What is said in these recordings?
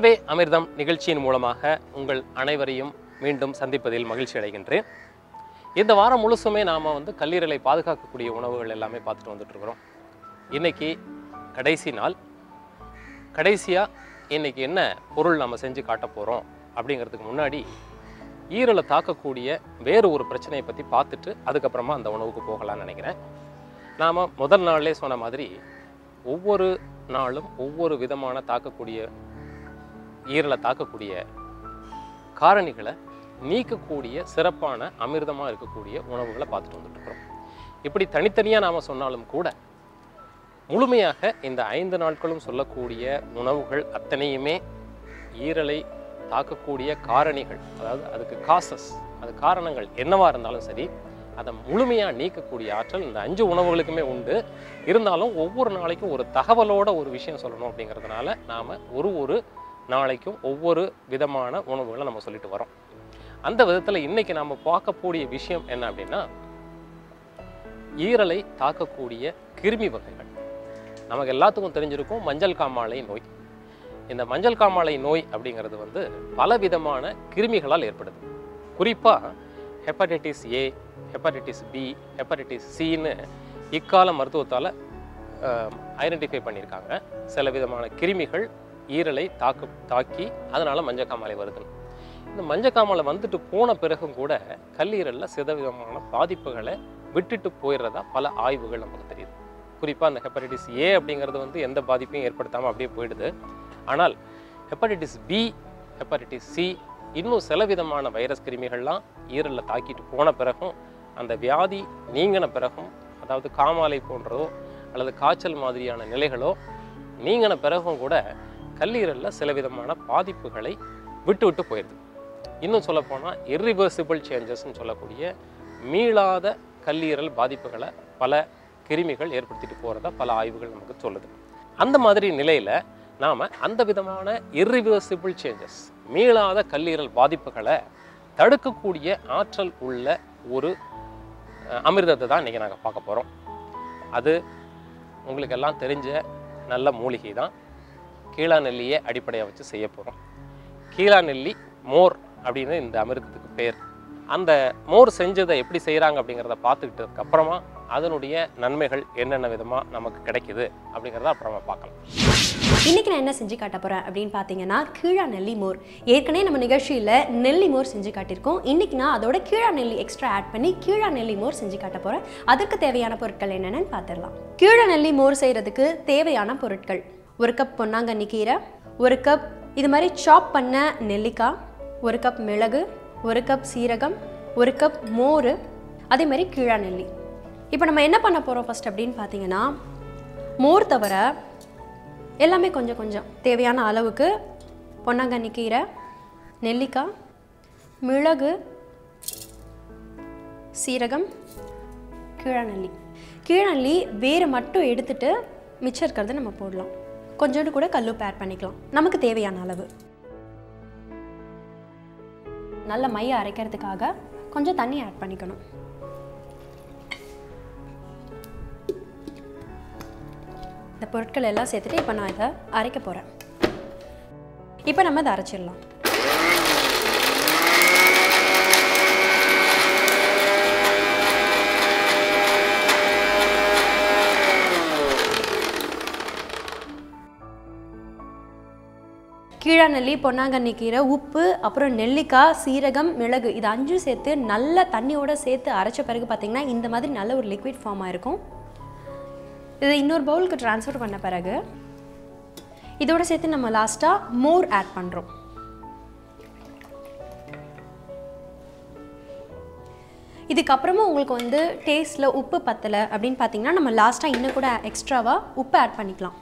உணவே அமிர்தம் நிகழ்ச்சியின் மூலமாக உங்கள் அனைவரையும் மீண்டும் சந்திப்பதில் மகிழ்ச்சி அடைகின்றேன். இந்த வாரம் முழுசுமே நாம் கல்லீரலை பாதுகாக்கக்கூடிய உணவுகள் எல்லாமே பார்த்துட்டு வந்துட்டுருக்குறோம். இன்றைக்கி கடைசி நாள். கடைசியாக இன்றைக்கி என்ன பொருள் நம்ம செஞ்சு காட்ட போகிறோம் அப்படிங்கிறதுக்கு முன்னாடி ஈரலை தாக்கக்கூடிய வேறு ஒரு பிரச்சனையை பற்றி பார்த்துட்டு அதுக்கப்புறமா அந்த உணவுக்கு போகலான்னு நினைக்கிறேன். நாம் முதல் நாள்லே சொன்ன மாதிரி ஒவ்வொரு நாளும் ஒவ்வொரு விதமான ஈரலை தாக்கக்கூடிய காரணிகளை நீக்கக்கூடிய சிறப்பான அமிர்தமாக இருக்கக்கூடிய உணவுகளை பார்த்துட்டு வந்துட்டுருக்குறோம். இப்படி தனித்தனியாக நாம் சொன்னாலும் கூட முழுமையாக இந்த 5 நாட்களும் சொல்லக்கூடிய உணவுகள் அத்தனையுமே ஈரலை தாக்கக்கூடிய காரணிகள், அதாவது அதுக்கு காசஸ், அது காரணங்கள் என்னவாக இருந்தாலும் சரி, அதை முழுமையாக நீக்கக்கூடிய ஆற்றல் இந்த 5 உணவுகளுக்குமே உண்டு. இருந்தாலும் ஒவ்வொரு நாளைக்கும் ஒரு தகவலோட ஒரு விஷயம் சொல்லணும் அப்படிங்கிறதுனால நாம் ஒரு நாளைக்கும் ஒவ்வொரு விதமான உணவுகளை நம்ம சொல்லிட்டு வரோம். அந்த விதத்தில் இன்றைக்கி நம்ம பார்க்கக்கூடிய விஷயம் என்ன அப்படின்னா, ஈரலை தாக்கக்கூடிய கிருமி வகைகள். நமக்கு எல்லாத்துக்கும் தெரிஞ்சிருக்கும் மஞ்சள் காமாலை நோய். இந்த மஞ்சள் காமாலை நோய் அப்படிங்கிறது பல விதமான கிருமிகளால் ஏற்படுது. குறிப்பாக hepatitis A, hepatitis B, hepatitis சின்னு இக்கால மருத்துவத்தால் ஐடென்டிஃபை பண்ணியிருக்காங்க. சில விதமான கிருமிகள் ஈரலை தாக்கி அதனால் மஞ்சக்காமலை வருது. இந்த மஞ்சக்காமலை வந்துட்டு போன பிறகும் கூட கல்லீரலில் சிதவிதமான பாதிப்புகளை விட்டுட்டு போயிடுறதா பல ஆய்வுகள் நமக்கு தெரியுது. குறிப்பாக அந்த ஹெப்படைட்டிஸ் ஏ அப்படிங்கிறது எந்த பாதிப்பையும் ஏற்படுத்தாமல் அப்படியே போயிடுது. ஆனால் ஹெப்படைட்டிஸ் பி, ஹெப்படைட்டிஸ் சி, இன்னும் சில விதமான வைரஸ் கிருமிகள்லாம் ஈரலில் தாக்கிட்டு போன பிறகும் அந்த வியாதி நீங்கின பிறகும், அதாவது காமாலை போன்றதோ அல்லது காய்ச்சல் மாதிரியான நிலைகளோ நீங்கின பிறகும் கூட கல்லீரலில் சில விதமான பாதிப்புகளை விட்டு போயிடுது. இன்னும் சொல்லப்போனால் இர்ரிவர்சிபிள் சேஞ்சஸ்ன்னு சொல்லக்கூடிய மீளாத கல்லீரல் பாதிப்புகளை பல கிருமிகள் ஏற்படுத்திட்டு போகிறதா பல ஆய்வுகள் நமக்கு சொல்லுது. அந்த மாதிரி நிலையில் நாம் அந்த விதமான இர்ரிவர்சிபிள் சேஞ்சஸ், மீளாத கல்லீரல் பாதிப்புகளை தடுக்கக்கூடிய ஆற்றல் உள்ள ஒரு அமிர்தத்தை தான் இன்றைக்கி நாங்கள் பார்க்க போகிறோம். அது உங்களுக்கு எல்லாம் தெரிஞ்ச நல்ல மூலிகை தான். கீழாநெல்லியை அடிப்படையாக வச்சு செய்ய போகிறோம். கீழாநெல்லி மோர் அப்படின்னு இந்த அமிர்தத்துக்கு பேர். அந்த மோர் செஞ்சதை எப்படி செய்கிறாங்க அப்படிங்கிறத பார்த்துக்கிட்டதுக்கு அப்புறமா அதனுடைய நன்மைகள் என்னென்ன விதமாக நமக்கு கிடைக்குது அப்படிங்கிறத அப்புறமா பார்க்கலாம். இன்றைக்கி நான் என்ன செஞ்சு காட்ட போகிறேன் அப்படின்னு பார்த்தீங்கன்னா, கீழாநெல்லி மோர். ஏற்கனவே நம்ம நிகழ்ச்சியில் நெல்லி மோர் செஞ்சு காட்டியிருக்கோம். இன்றைக்கி நான் அதோட கீழாநெல்லி எக்ஸ்ட்ரா ஆட் பண்ணி கீழாநெல்லி மோர் செஞ்சு காட்ட போகிறேன். அதற்கு தேவையான பொருட்கள் என்னென்னு பார்த்துடலாம். கீழாநெல்லி மோர் செய்கிறதுக்கு தேவையான பொருட்கள்: 1 கப் பொன்னாங்கண்ணி கீரை, 1 கப் இது மாதிரி சாப் பண்ண நெல்லிக்காய், 1 கப் மிளகு, 1 கப் சீரகம், 1 கப் மோர், அதே மாதிரி கீழாநெல்லி. இப்போ நம்ம என்ன பண்ண போகிறோம் ஃபஸ்ட் அப்படின்னு பார்த்தீங்கன்னா, மோர் தவிர எல்லாமே கொஞ்சம் கொஞ்சம் தேவையான அளவுக்கு பொன்னாங்கண்ணி கீரை, நெல்லிக்காய், மிளகு, சீரகம், கீழாநெல்லி வேறு மட்டும் எடுத்துட்டு மிச்சம் இருக்கிறத நம்ம போடலாம். கொஞ்சோண்டு கூட கல்லுப்பு ஆட் பண்ணிக்கலாம், நமக்கு தேவையான அளவு. நல்ல மையை அரைக்கிறதுக்காக கொஞ்சம் தண்ணி ஆட் பண்ணிக்கணும். இந்த பொருட்கள் எல்லாம் சேர்த்துட்டு இப்போ நான் இதை அரைக்க போகிறேன். இப்போ நம்ம இதை அரைச்சிடலாம். கீழாநெல்லி, பொன்னாங்கண்ணி கீரை, உப்பு, அப்புறம் நெல்லிக்காய், சீரகம், மிளகு, இது 5 சேர்த்து நல்ல தண்ணியோடு சேர்த்து அரைச்ச பிறகு பார்த்திங்கன்னா இந்த மாதிரி நல்ல ஒரு லிக்விட் ஃபார்மாக இருக்கும். இதை இன்னொரு பவுலுக்கு ட்ரான்ஸ்ஃபர் பண்ண பிறகு இதோடு சேர்த்து நம்ம லாஸ்ட்டாக மோர் ஆட் பண்ணுறோம். இதுக்கப்புறமா உங்களுக்கு டேஸ்ட்டில் உப்பு பத்தலை அப்படின்னு பார்த்தீங்கன்னா நம்ம லாஸ்ட்டாக இன்னும் கூட எக்ஸ்ட்ராவாக உப்பு ஆட் பண்ணிக்கலாம்.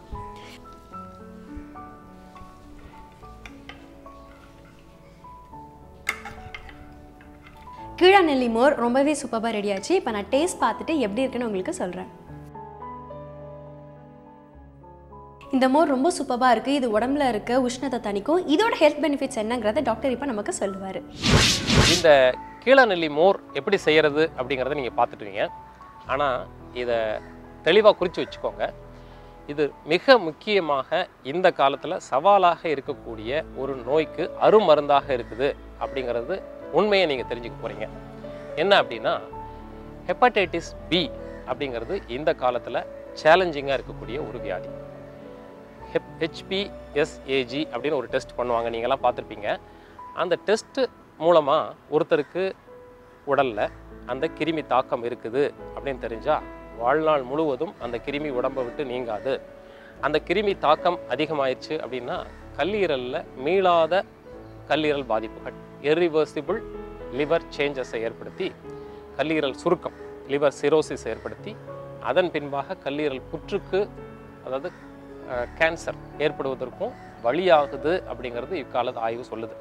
கீழாநெல்லி மோர் ரொம்பவே சூப்பராக ரெடி ஆச்சு. இப்போ நான் டேஸ்ட் பார்த்துட்டு எப்படி இருக்குன்னு உங்களுக்கு சொல்கிறேன். இந்த மோர் ரொம்ப சூப்பராக இருக்குது. இது உடம்புல இருக்க உஷ்ணத்தை தணிக்கும். இதோட ஹெல்த் பெனிஃபிட்ஸ் என்னங்கிறத டாக்டர் இப்போ நமக்கு சொல்லுவார். இந்த கீழாநெல்லி மோர் எப்படி செய்கிறது அப்படிங்கிறத நீங்கள் பார்த்துட்டுவீங்க. ஆனால் இதை தெளிவாக குறித்து வச்சுக்கோங்க. இது மிக முக்கியமாக இந்த காலத்தில் சவாலாக இருக்கக்கூடிய ஒரு நோய்க்கு அருமருந்தாக இருக்குது அப்படிங்கிறது உண்மையை நீங்கள் தெரிஞ்சுக்க போகிறீங்க. என்ன அப்படின்னா, ஹெப்படைட்டிஸ் பி அப்படிங்கிறது இந்த காலத்தில் சேலஞ்சிங்காக இருக்கக்கூடிய ஒரு வியாதி. HPSAG அப்படின்னு ஒரு டெஸ்ட் பண்ணுவாங்க, நீங்களாம் பார்த்துருப்பீங்க. அந்த டெஸ்ட்டு மூலமாக ஒருத்தருக்கு உடலில் அந்த கிருமி தாக்கம் இருக்குது அப்படின்னு தெரிஞ்சால் வாழ்நாள் முழுவதும் அந்த கிருமி உடம்பை விட்டு நீங்காது. அந்த கிருமி தாக்கம் அதிகமாயிடுச்சு அப்படின்னா கல்லீரலில் மீளாத கல்லீரல் பாதிப்புகள், இர்ரிவர்சிபிள் லிவர் சேஞ்சஸை ஏற்படுத்தி கல்லீரல் சுருக்கம், லிவர் சிரோசிஸ் ஏற்படுத்தி அதன் பின்பாக கல்லீரல் புற்றுக்கு, அதாவது கேன்சர் ஏற்படுவதற்கும் வழியாகுது அப்படிங்கிறது இக்கால ஆய்வு சொல்லுது.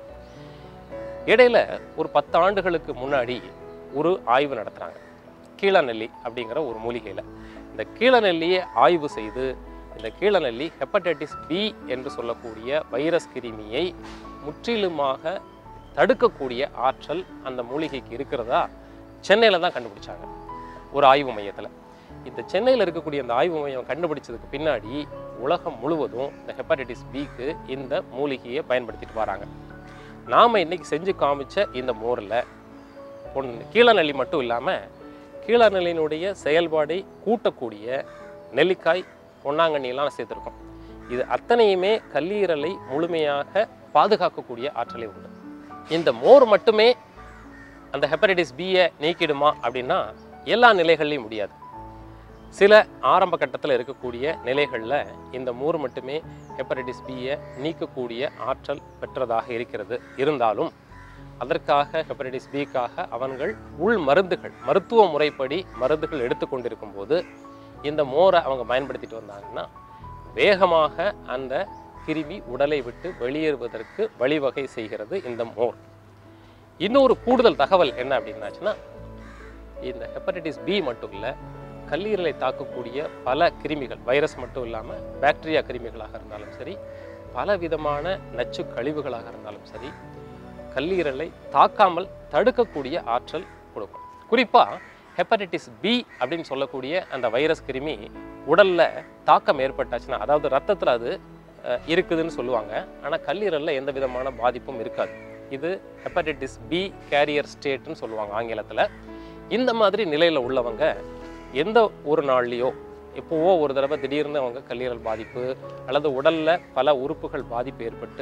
இடையில ஒரு 10 ஆண்டுகளுக்கு முன்னாடி ஒரு ஆய்வு நடத்துகிறாங்க கீழநெல்லி அப்படிங்கிற ஒரு மூலிகையில். இந்த கீழநெல்லியை ஆய்வு செய்து இந்த கீழநெல்லி ஹெப்படைட்டிஸ் பி என்று சொல்லக்கூடிய வைரஸ் கிருமியை முற்றிலுமாக தடுக்கக்கூடிய ஆற்றல் அந்த மூலிகைக்கு இருக்கிறதா சென்னையில் தான் கண்டுபிடிச்சாங்க, ஒரு ஆய்வு மையத்தில். இந்த சென்னையில் இருக்கக்கூடிய அந்த ஆய்வு மையம் கண்டுபிடிச்சதுக்கு பின்னாடி உலகம் முழுவதும் இந்த ஹெப்படைட்டிஸ் பிக்கு இந்த மூலிகையை பயன்படுத்திட்டு வராங்க. நாம் இன்னைக்கு செஞ்சு காமிச்ச இந்த மோரில் கீழநெல்லி மட்டும் இல்லாமல் கீழநெல்லியினுடைய செயல்பாடை கூட்டக்கூடிய நெல்லிக்காய், பொன்னாங்கண்ணியெல்லாம் சேர்த்துருக்கோம். இது அத்தனையுமே கல்லீரலை முழுமையாக பாதுகாக்கக்கூடிய ஆற்றலை உண்டு. இந்த மோர் மட்டுமே அந்த ஹெப்படைட்டிஸ் பியை நீக்கிடுமா அப்படின்னா எல்லா நிலைகள்லையும் முடியாது. சில ஆரம்ப கட்டத்தில் இருக்கக்கூடிய நிலைகளில் இந்த மோர் மட்டுமே ஹெப்படைட்டிஸ் பியை நீக்கக்கூடிய ஆற்றல் பெற்றதாக இருக்கிறது. இருந்தாலும் அதற்காக ஹெப்படைட்டிஸ் பிக்காக அவர்கள் உள் மருந்துகள், மருத்துவ முறைப்படி மருந்துகள் எடுத்துக்கொண்டிருக்கும் போது இந்த மோரை அவங்க பயன்படுத்திட்டு வந்தாங்கன்னா வேகமாக அந்த கிருமி உடலை விட்டு வெளியேறுவதற்கு வழிவகை செய்கிறது இந்த மோர். இன்னொரு கூடுதல் தகவல் என்ன அப்படின்னாச்சுன்னா, இந்த ஹெப்படைட்டிஸ் பி மட்டும் இல்லை, கல்லீரலை தாக்கக்கூடிய பல கிருமிகள், வைரஸ் மட்டும் இல்லாமல் பாக்டீரியா கிருமிகளாக இருந்தாலும் சரி, பல விதமான நச்சு கழிவுகளாக இருந்தாலும் சரி, கல்லீரலை தாக்காமல் தடுக்கக்கூடிய ஆற்றல் கொடுக்கும். குறிப்பாக ஹெப்படைட்டிஸ் பி அப்படின்னு சொல்லக்கூடிய அந்த வைரஸ் கிருமி உடலில் தாக்கம் ஏற்பட்டாச்சுன்னா, அதாவது ரத்தத்தில் அது இருக்குதுன்னு சொல்லுவாங்க, ஆனால் கல்லீரலில் எந்த விதமான பாதிப்பும் இருக்காது. இது ஹெப்படைட்டிஸ் பி கேரியர் ஸ்டேட்னு சொல்லுவாங்க ஆங்கிலத்தில். இந்த மாதிரி நிலையில் உள்ளவங்க எந்த ஒரு நாள்லேயோ எப்போவோ ஒரு தடவை திடீர்னு அவங்க கல்லீரல் பாதிப்பு அல்லது உடலில் பல உறுப்புகள் பாதிப்பு ஏற்பட்டு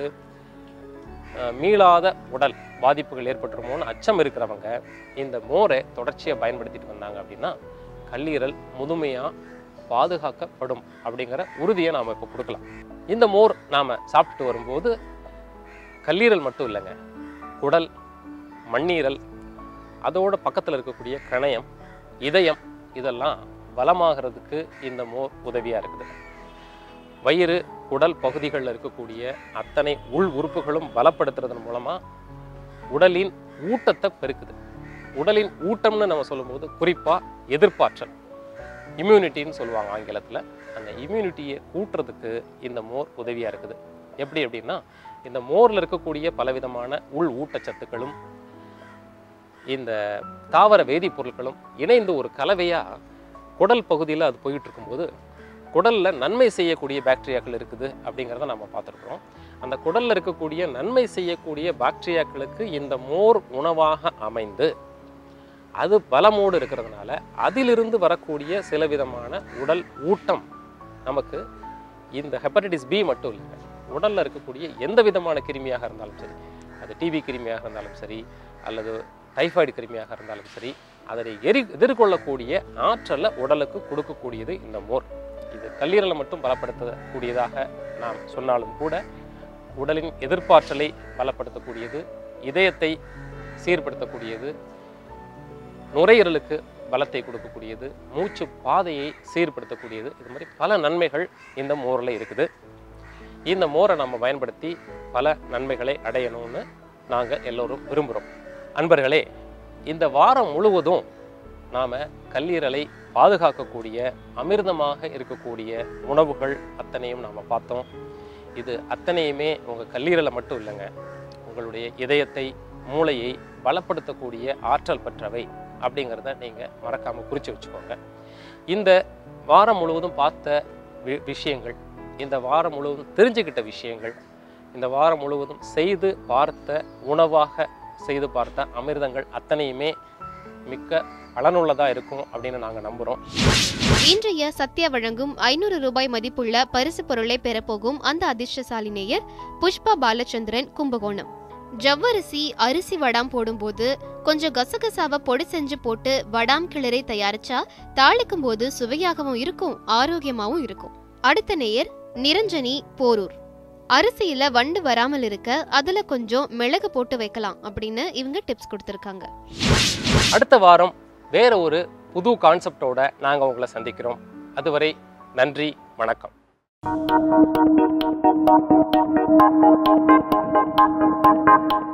மீளாத உடல் பாதிப்புகள் ஏற்பட்டுருமோன்னு அச்சம் இருக்கிறவங்க இந்த மோரை தொடர்ச்சியாக பயன்படுத்திட்டு வந்தாங்க அப்படின்னா கல்லீரல் முழுமையாக பாதுகாக்கப்படும் அப்படிங்கிற உறுதியை நாம் இப்போ கொடுக்கலாம். இந்த மோர் நாம் சாப்பிட்டு வரும்போது கல்லீரல் மட்டும் இல்லைங்க, குடல், மண்ணீரல், அதோட பக்கத்தில் இருக்கக்கூடிய கணையம், இதயம், இதெல்லாம் பலமாகிறதுக்கு இந்த மோர் உதவியாக இருக்குது. வயிறு, குடல் பகுதிகளில் இருக்கக்கூடிய அத்தனை உள் உறுப்புகளும் பலப்படுத்துறதன் மூலமாக உடலின் ஊட்டத்தை பெருக்குது. உடலின் ஊட்டம்னு நம்ம சொல்லும்போது குறிப்பாக எதிர்ப்பாற்றல், இம்யூனிட்டின்னு சொல்லுவாங்க ஆங்கிலத்தில். அந்த இம்யூனிட்டியை கூட்டுறதுக்கு இந்த மோர் உதவியாக இருக்குது. எப்படி அப்படின்னா, இந்த மோரில் இருக்கக்கூடிய பலவிதமான உள் ஊட்டச்சத்துக்களும் இந்த தாவர வேதிப்பொருட்களும் இணைந்து ஒரு கலவையாக குடல் பகுதியில் அது போயிட்டு இருக்கும்போது குடலில் நன்மை செய்யக்கூடிய பாக்டீரியாக்கள் இருக்குது அப்படிங்கிறத நம்ம பார்த்துருக்குறோம். அந்த குடலில் இருக்கக்கூடிய நன்மை செய்யக்கூடிய பாக்டீரியாக்களுக்கு இந்த மோர் உணவாக அமைந்து அது பலமோடு இருக்கிறதுனால அதிலிருந்து வரக்கூடிய சில விதமான உடல் ஊட்டம் நமக்கு இந்த ஹெப்படைட்டிஸ் பி மட்டும் இல்லைங்க, உடலில் இருக்கக்கூடிய எந்த விதமான கிருமியாக இருந்தாலும் சரி, அது டிபி கிருமியாக இருந்தாலும் சரி அல்லது டைஃபாய்டு கிருமியாக இருந்தாலும் சரி, அதனை எதிர்கொள்ளக்கூடிய ஆற்றலை உடலுக்கு கொடுக்கக்கூடியது இந்த மோர். இது கல்லீரலை மட்டும் பலப்படுத்தக்கூடியதாக நாம் சொன்னாலும் கூட உடலின் எதிர்ப்பாற்றலை பலப்படுத்தக்கூடியது, இதயத்தை சீர்படுத்தக்கூடியது, நுரையீரலுக்கு பலத்தை கொடுக்கக்கூடியது, மூச்சு பாதையை சீர்படுத்தக்கூடியது, இது மாதிரி பல நன்மைகள் இந்த மோரில் இருக்குது. இந்த மோரை நம்ம பயன்படுத்தி பல நன்மைகளை அடையணும்னு நாங்கள் எல்லோரும் விரும்புகிறோம். அன்பர்களே, இந்த வாரம் முழுவதும் நாம் கல்லீரலை பாதுகாக்கக்கூடிய அமிர்தமாக இருக்கக்கூடிய உணவுகள் அத்தனையும் நாம் பார்த்தோம். இது அத்தனையுமே உங்கள் கல்லீரலை மட்டும் இல்லைங்க, உங்களுடைய இதயத்தை, மூளையை பலப்படுத்தக்கூடிய ஆற்றல் பெற்றவை அப்படிங்கிறத நீங்கள் மறக்காமல் குறித்து வச்சுக்கோங்க. இந்த வாரம் முழுவதும் பார்த்த விஷயங்கள், இந்த வாரம் முழுவதும் தெரிஞ்சுக்கிட்ட விஷயங்கள், இந்த வாரம் முழுவதும் செய்து பார்த்த உணவாக செய்து பார்த்த அமிர்தங்கள் அத்தனையுமே மிக்க பலனுள்ளதாக இருக்கும் அப்படின்னு நாங்கள் நம்புகிறோம். இன்றைய சத்யா வழங்கும் 500 ரூபாய் மதிப்புள்ள பரிசு பொருளை பெறப்போகும் அந்த அதிர்ஷ்டசாலி நேயர் புஷ்பா பாலச்சந்திரன், கும்பகோணம். ஜவ்வரிசி அரிசி வடாம் போடும்போது கொஞ்சம் கசகசாவை பொடி செஞ்சு போட்டு வடாம் கிளரை தயாரிச்சா தாளிக்கும் போது சுவையாகவும் இருக்கும், ஆரோக்கியமாகவும் இருக்கும். அடுத்த நேயர் நிரஞ்சனி, போரூர். அரிசியில வண்டு வராமல் இருக்க அதுல கொஞ்சம் மிளகு போட்டு வைக்கலாம் அப்படின்னு இவங்க டிப்ஸ் கொடுத்துருக்காங்க. அடுத்த வாரம் வேற ஒரு புது கான்செப்டோட நாங்கள் உங்களை சந்திக்கிறோம். அதுவரை நன்றி, வணக்கம்.